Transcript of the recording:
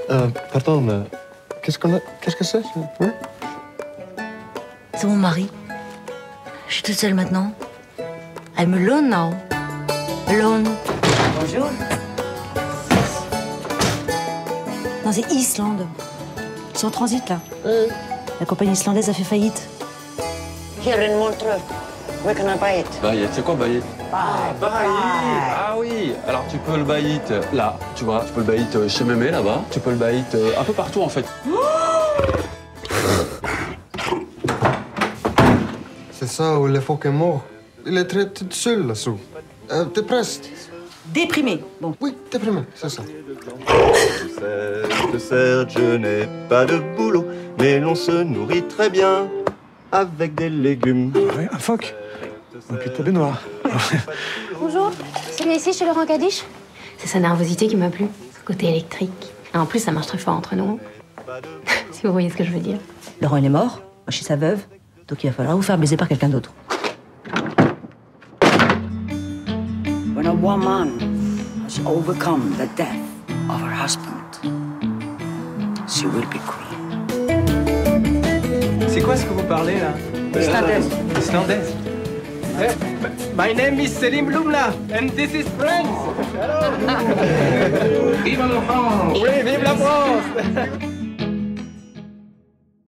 Pardon, qu'est-ce que c'est? Oui? C'est mon mari. Je suis toute seule maintenant. I'm alone now. Alone. Bonjour. Non, c'est Islande. Ils sont en transit, là. La compagnie islandaise a fait faillite. Here in Montreux, where can I buy it? Baït, c'est quoi baït? Baït. Ah oui. Alors tu peux le baït là, tu vois, tu peux le baït chez Mémé là-bas, tu peux le baït un peu partout en fait. C'est ça où le phoque est mort. Il est très tout seul là-dessous. Dépressé. Déprimé. Bon. Oui, déprimé, c'est ça. Certes, je n'ai pas de boulot, mais l'on se nourrit très bien avec des légumes. Oui, un phoque. Un putain de baignoire. Bonjour, c'est bien ici chez Laurent Cadiche? C'est sa nervosité qui m'a plu, ce côté électrique. Et en plus, ça marche très fort entre nous. Si vous voyez ce que je veux dire. Laurent, il est mort. Moi, je suis sa veuve. Donc, il va falloir vous faire baiser par quelqu'un d'autre. When a woman has overcome the death of her husband, she will be queen. C'est quoi ce que vous parlez, là? Islandaise. Islandaise. My name is Selim Lumla, and this is Friends. Hello. Vive la France. Oui, vive la France.